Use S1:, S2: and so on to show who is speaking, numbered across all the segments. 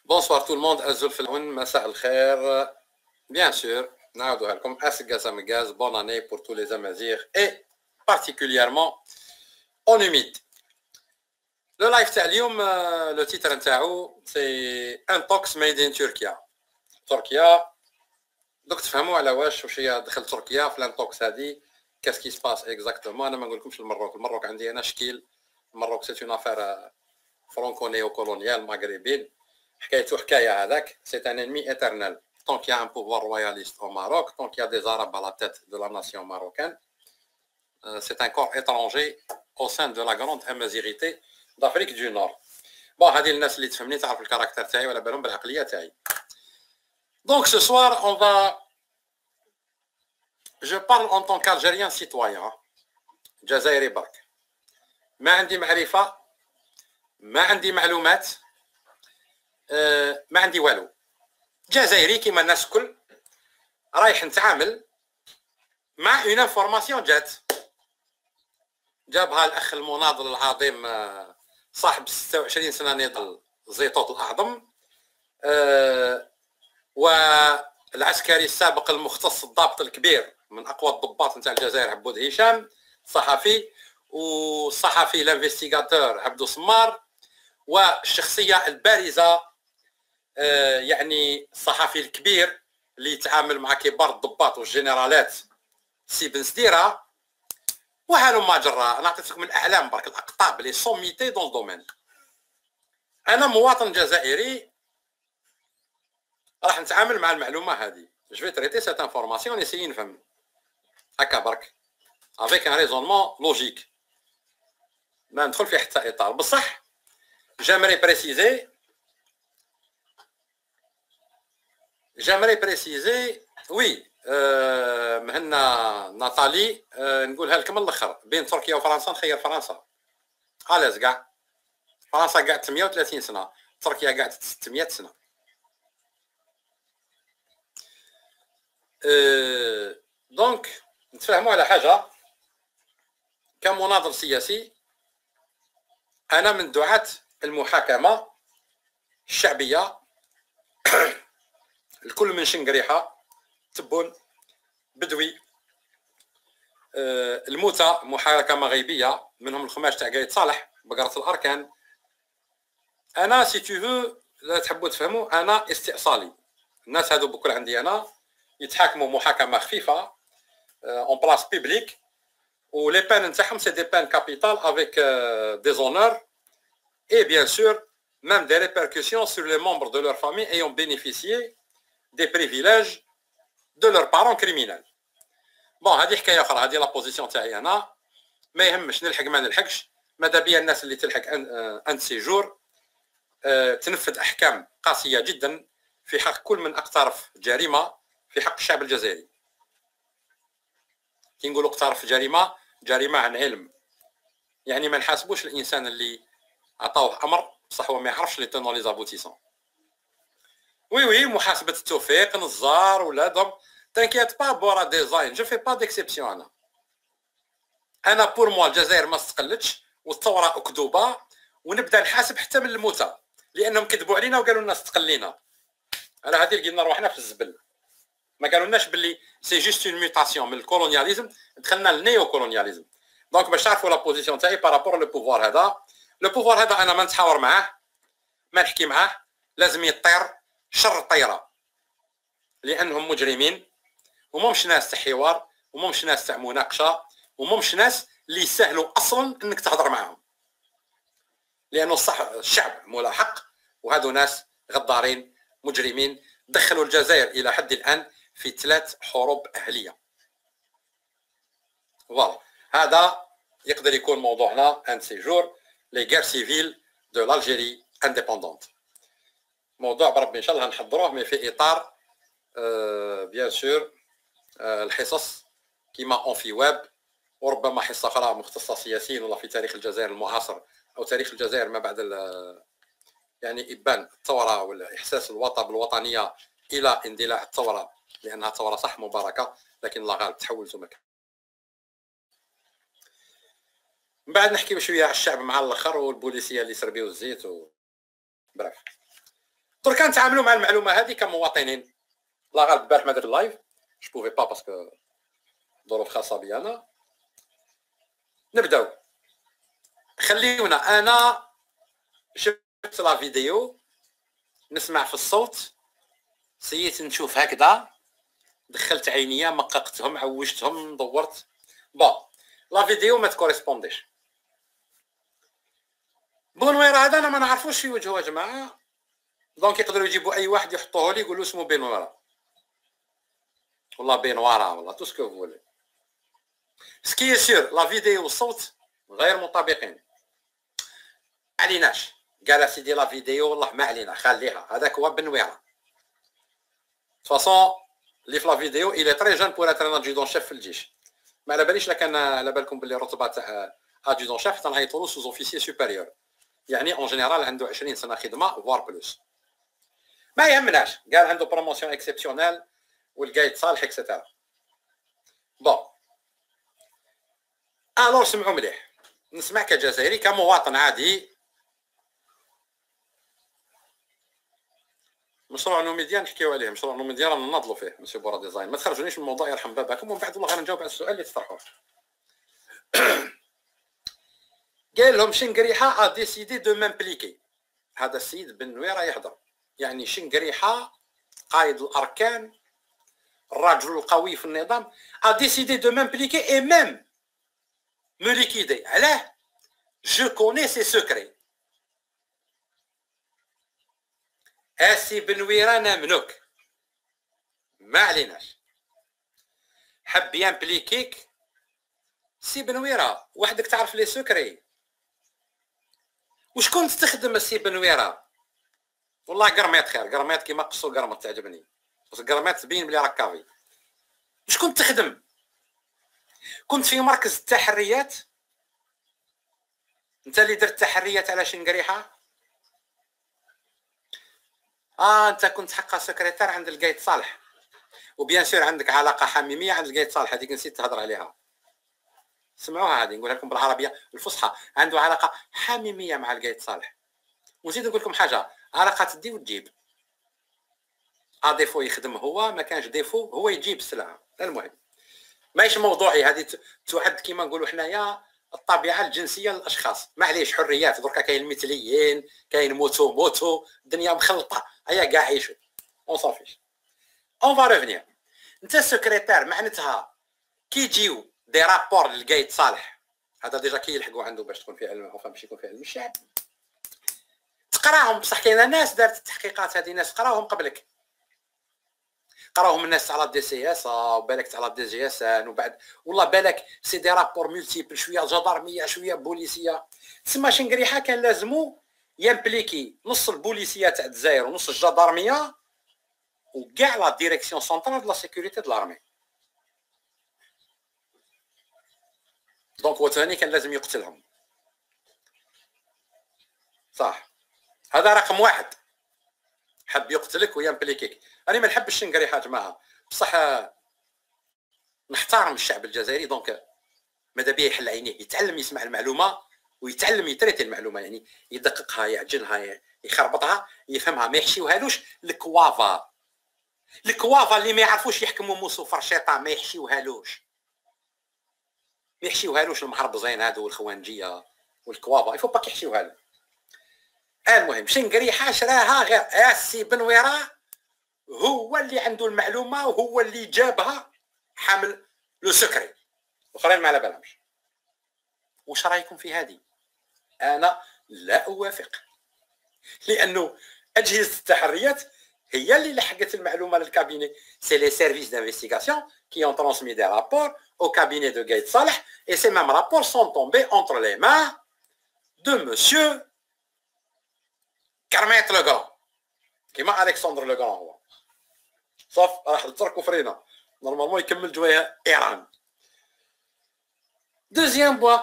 S1: Bonsoir tout le monde, Azul Filoun, Massa al-Khair. Bien sûr, نعاودوها لكم Asgaz Amgaz, bonne année pour tous les Amazirs et particulièrement en humide. Le live تاع اليوم le titre نتاعو c'est Intox made in Turkey. تركيا دوك تفهموا على واش هي دخل تركيا في الانتوكس هذه كاس كي سباس اكزاكتومون. انا ما نقول لكمش المروك عندي انا شكيل. المروك سي اون افير فرونكو نيو كولونيال مغربين. حكايته حكايه هذاك سي ان انمي ايترنال. Tant qu'il y a un pouvoir royaliste au Maroc, tant qu'il y a des Arabes à la tête de la nation marocaine, c'est un corps étranger au sein de la grande amazirité d'Afrique du Nord. Bon, هذه الناس اللي تفهمني تعرف الكاركتر تاعي ولا بالهم بالعقليه تاعي. Donc ce soir, je parle en tant qu'Algérien citoyen. جزائري برك. ما عندي معرفة، ما عندي معلومات، ما عندي والو. جزائري كيما الناس الكل رايح نتعامل مع اون انفورماسيون جابها الاخ المناضل العظيم صاحب 26 سنه نضال زيطوط الاعظم، والعسكري السابق المختص الضابط الكبير من اقوى الضباط نتاع الجزائر عبود هشام صحفي، والصحفي الانفستيغاتور عبدو سمار، والشخصيه البارزه يعني الصحفي الكبير اللي يتعامل مع كبار الضباط والجنرالات سي بن سديره. وهلم جرا انا عطيتكم الاعلام برك الاقطاب لي سوميتي دون دومين. انا مواطن جزائري راح نتعامل مع المعلومه هذه. جو في تريتي سيت انفورماسيون نسيي نفهم هكا برك افيك ان ريزونمون لوجيك، ما ندخل في حتى اطار. بصح جامري بريسيزي وي مهنا ناتالي نقولها لكم من الاخر. بين تركيا وفرنسا نخير فرنسا. خلاص كاع فرنسا قعدت 130 سنه، تركيا قعدت 600 سنه. دونك نتفاهموا على حاجه. كمناضل سياسي انا من دعاة المحاكمه الشعبيه. الكل من شنقريحه، تبون، بدوي، الموتى محاكمه غيبيه، منهم الخماش تاع قايد صالح، بقره الاركان. انا سي تو فو لا تحبوا تفهموا انا استئصالي. الناس هذو بكل عندي انا يتحاكموا محاكمه خفيفه اون بلاص بيبليك، ولي بان نتاعهم سي دي بان كابيتال افيك دي زونور et bien sûr même des répercussions sur les membres de leur famille ayant bénéficié des privilèges de leurs parents criminels. بون هذه حكايه اخرى، هذه لا بوزيسيون تاعي انا. ما يهمش نلحق ما نلحقش، ماذا بيا الناس اللي تلحق ان سيجور تنفذ احكام قاسيه جدا في حق كل من اقترف جريمه في حق الشعب الجزائري. كي نقولوا اقترف جريمه عن علم، يعني ما نحاسبوش الانسان اللي عطاوه امر بصح هو ما يعرفش لي تونون لي زابوتيسون. وي محاسبه التوفيق نزار ولادهم. تنكيت با بورا ديزاين، جو في با ديكسيبسيون. انا بور موا الجزائر ما استقلتش والثوره اكذوبه، ونبدا نحاسب حتى من الموتى لانهم كذبوا علينا وقالوا لنا استقلينا. على هذه لقينا روحنا في الزبل. ما قالولناش باللي سي جوست اون ميوتاسيون من الكولونياليزم دخلنا للنيو كولونياليزم. دونك باش تعرفوا لا بوزيسيون تاعي بارابور لو بوفوار هذا. لو بوفوار هذا انا ما نتحاور معاه، ما نحكي معاه، لازم يطير شر الطيره، لانهم مجرمين وممش ناس تاع حوار وممش ناس تاع مناقشه وممش ناس اللي يسهلوا اصلا انك تهضر معاهم، لانه صح الشعب مولا حق، وهذو ناس غدارين مجرمين دخلوا الجزائر الى حد الان في 3 حروب اهليه. فوالا هذا يقدر يكون موضوعنا ان سيجور لي غير سيفيل دو لالجيري انديبوندونت. موضوع بربي ان شاء الله نحضروه مي في اطار بيان سور الحصص كيما اون في ويب، وربما حصه اخرى مختصه سياسيا ولا في تاريخ الجزائر المعاصر او تاريخ الجزائر ما بعد يعني ابان الثوره ولا احساس الوطن بالوطنيه الى اندلاع الثوره، لانها ثوره صح مباركه لكن الله غالب تحولت وما. من بعد نحكي بشويه على الشعب مع الاخر والبوليسيه اللي سربيو الزيت برف. دركا نتعاملوا مع المعلومه هذه كمواطنين. لا غالب البارح ما درت اللايف جو بوفي با باسكو ظروف خاصه بي انا. نبداو. خليونا انا شفت لا فيديو، نسمع في الصوت، سييت نشوف هكذا، دخلت عينيا، مققتهم، عوجتهم، دورت. بون لا فيديو ما تكوريسبونديش. بونوير هذا انا ما نعرفوش في وجهه يا جماعه، دونك يقدروا يجيبوا اي واحد يحطوه لي يقولوا اسمه بنويره والله بنواره والله تو سكو فولي. سكي سير لا فيديو والصوت غير مطابقين. عليناش قال سيدي لا فيديو والله ما علينا خليها، هذاك هو بنويره. فاصون اللي في لا فيديو الي تري جون بور اتر ادجودون شيف في الجيش. ما على باليش لكن على بالكم باللي الرتبه تاع ادجودون شيف تنعيطوا له سوز اوفيسيي سوبيريور، يعني اون جينيرال عنده 20 سنه خدمه فوار بلوس. ما يهمناش، قال عنده بروموسيون اكسبسيونيل والقايد صالح اكسيتيرا. بون الور سمعوا مليح، نسمع كجزائري كمواطن عادي. مشروع نوميديا نحكيو عليه، مشروع نوميديا رانا نناضلوا فيه مسيو بورا ديزاين. ما تخرجونيش من الموضوع يرحم باباكم، ومن بعد والله غير نجاوب على السؤال اللي تطرحوه. قال لهم شنقريحه ا ديسيدي دو مامبليكي. هذا السيد بن نويره يهضر، يعني شنقريحه قائد الاركان، الرجل القوي في النظام، ا ديسيدي دو مامبليكي اي ميم مو ليكيدي. علاه؟ جو كوني سي سكري. اسي بنويره نامنوك ما عليناش، حب يامبليكيك سي بنويره وحدك تعرف لي سكري. وشكون تستخدم السي بنويره؟ والله قرميط خير، قرميط كيما قصو قرمط تعجبني، بس قرميط تبين بلي راك كافي. وشكون تخدم؟ كنت في مركز التحريات؟ انت اللي درت تحريات على شنقريحه؟ انت كنت حقا سكرتير عند القايد صالح، وبيان سور عندك علاقه حميميه عند القايد صالح، هذيك نسيت تهضر عليها. سمعوها هذه نقولها لكم بالعربيه الفصحى، عنده علاقه حميميه مع القايد صالح. ونزيد نقول لكم حاجه، علاقه تدي وتجيب. ديفو يخدم هو، ما كانش ديفو هو يجيب السلعه. المهم ماهيش موضوعي هذه، تعد كيما نقولوا حنايا الطبيعه الجنسيه للاشخاص. معليش حريات، دركا كاين المثليين، كاين موتو، الدنيا مخلطه، هيا كاع عيشوا اون صافيش. اون فا ريفنير. انت السكرتير معناتها كي يجيو دي رابور للقايد صالح، هذا ديجا كي يلحقوا عنده باش تكون في علم، او باش يكون في علم الشعب، تقراهم. بصح كاين ناس دارت التحقيقات، هذه ناس قراوهم قبلك، قراوهم الناس على دي سي اس وبالك على دي جي اس ان، وبعد والله بالك سي دي رابور مولتيبل، شويه جدارميه شويه بوليسيه. تسمى شنقريحه كان لازمو يمبليكي نص البوليسيه تاع الجزائر ونص الجدارميه وكاع لا ديريكسيون سونطرال دو لا سيكوريتي دو لارمي. دونك هو ثاني كان لازم يقتلهم، صح؟ هذا رقم واحد، حب يقتلك ويمبليكيك. انا ما نحبش شنقريحه جماعه، بصح نحترم الشعب الجزائري، دونك ماذا بيه يحل عينيه، يتعلم يسمع المعلومه ويتعلم يتريتي المعلومه، يعني يدققها، يعجنها، يخربطها، يفهمها، ما يحشيوهالوش الكوافا اللي ما يعرفوش يحكموا موسو فرشيطه، ما يحشيوهالوش المحربزين هادو والخوانجيه والكوافا، يفو باك يحشيوها له. المهم شنقريحه شراها غير اسي بنويره، هو اللي عنده المعلومه وهو اللي جابها حامل لو سكري، واخرين ما على بالهمش. واش رايكم في هذه؟ انا لا اوافق، لانه اجهزه التحريات هي اللي لحقت المعلومه للكابيني. سي لي سيرفيس دانفستيغاسيون كي اون ترانسمي دي رابور au cabinet de Gaël Saleh, et ces mêmes rapports sont tombés entre les mains de monsieur كرميط لو غران، كيما الكسندر لو غران هو. صاف راح تركوا فرينا نورمالمون يكمل جوايا ايران. دوزيام بوا،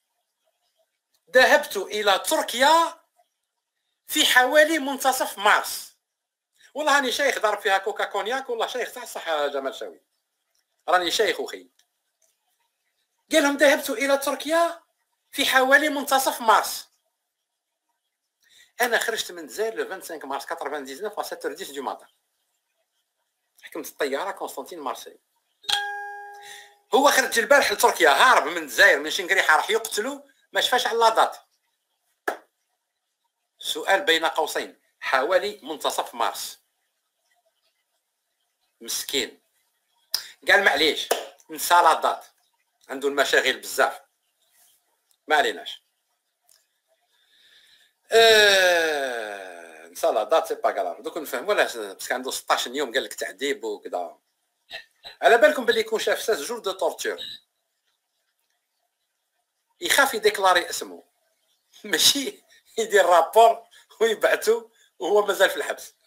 S1: ذهبت الى تركيا في حوالي منتصف مارس. والله راني شيخ ضرب فيها كوكا كونياك، والله شيخ تاع الصحة جمال شاوي، راني شيخ وخي. قال لهم ذهبت الى تركيا في حوالي منتصف مارس. انا خرجت من الجزائر لو 25 مارس 99 ا 7h10 دو ماتان. حكمت الطياره كونستانتين مارسيل. هو خرج البارح لتركيا، هارب من الجزائر من شنقريحه راح يقتلوا، ما شفاش على لا دات. سؤال بين قوسين، حوالي منتصف مارس. مسكين قال معليش نسى لا دات، عنده المشاغل بزاف، ما عليناش. نسى لا دات سي با كراف. دوك نفهموا علاش، باسكو عنده 16 يوم قال لك تعذيب وكذا. على بالكم بلي يكون شاف 16 جور دو تورتور، يخاف يديكلاري اسمه، ماشي يدير رابور ويبعثو وهو مازال في الحبس.